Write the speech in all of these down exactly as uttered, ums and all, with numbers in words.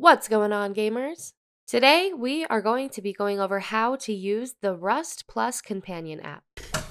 What's going on, gamers? Today, we are going to be going over how to use the Rust Plus Companion app.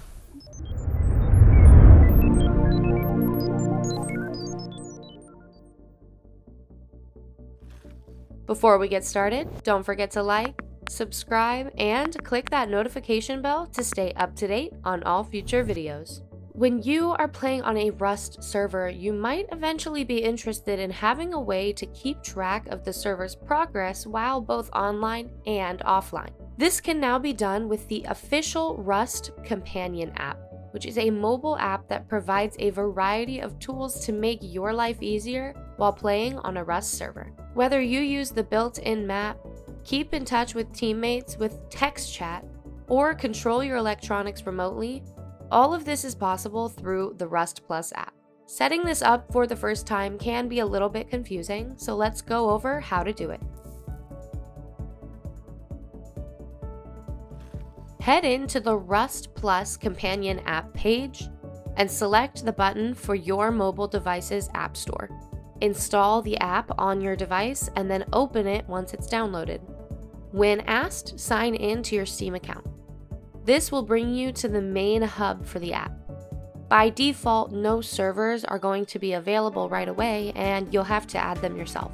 Before we get started, don't forget to like, subscribe, and click that notification bell to stay up to date on all future videos. When you are playing on a Rust server, you might eventually be interested in having a way to keep track of the server's progress while both online and offline. This can now be done with the official Rust Companion app, which is a mobile app that provides a variety of tools to make your life easier while playing on a Rust server. Whether you use the built-in map, keep in touch with teammates with text chat, or control your electronics remotely, all of this is possible through the Rust Plus app. Setting this up for the first time can be a little bit confusing, so let's go over how to do it. Head into the Rust Plus Companion app page and select the button for your mobile device's app store. Install the app on your device and then open it once it's downloaded. When asked, sign in to your Steam account. This will bring you to the main hub for the app. By default, no servers are going to be available right away, and you'll have to add them yourself.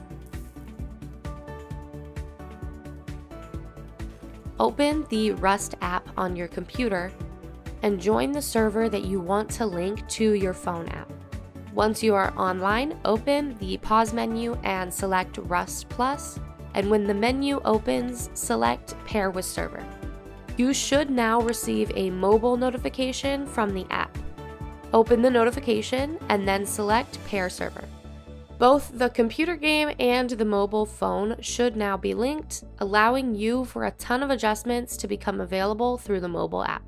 Open the Rust app on your computer and join the server that you want to link to your phone app. Once you are online, open the pause menu and select Rust Plus, and when the menu opens, select Pair with Server. You should now receive a mobile notification from the app. Open the notification and then select Pair Server. Both the computer game and the mobile phone should now be linked, allowing you for a ton of adjustments to become available through the mobile app.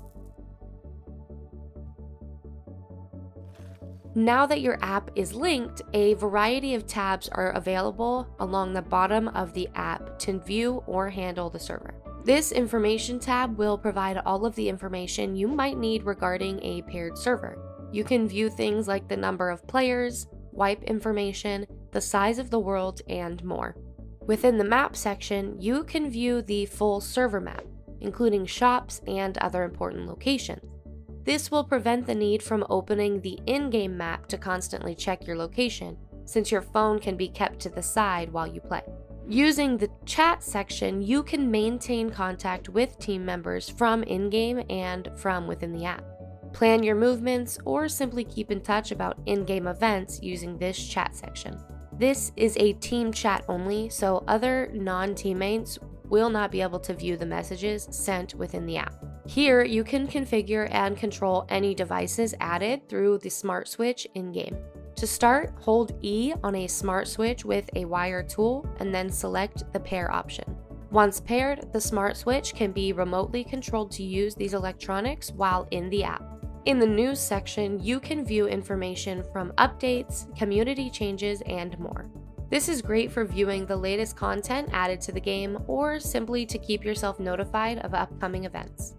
Now that your app is linked, a variety of tabs are available along the bottom of the app to view or handle the server. This information tab will provide all of the information you might need regarding a paired server. You can view things like the number of players, wipe information, the size of the world, and more. Within the map section, you can view the full server map, including shops and other important locations. This will prevent the need from opening the in-game map to constantly check your location, since your phone can be kept to the side while you play. Using the chat section, you can maintain contact with team members from in-game and from within the app. Plan your movements or simply keep in touch about in-game events using this chat section. This is a team chat only, so other non-teammates will not be able to view the messages sent within the app. Here, you can configure and control any devices added through the smart switch in-game. To start, hold E on a smart switch with a wire tool and then select the pair option. Once paired, the smart switch can be remotely controlled to use these electronics while in the app. In the news section, you can view information from updates, community changes, and more. This is great for viewing the latest content added to the game or simply to keep yourself notified of upcoming events.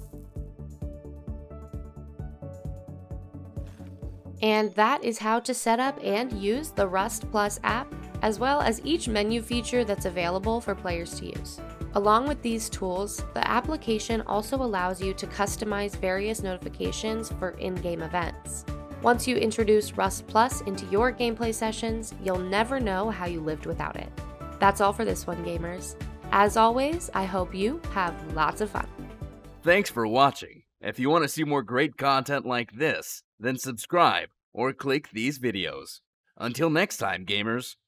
And that is how to set up and use the Rust Plus app, as well as each menu feature that's available for players to use. Along with these tools, the application also allows you to customize various notifications for in-game events. Once you introduce Rust Plus into your gameplay sessions, you'll never know how you lived without it. That's all for this one, gamers. As always, I hope you have lots of fun. Thanks for watching. If you want to see more great content like this, then subscribe or click these videos. Until next time, gamers.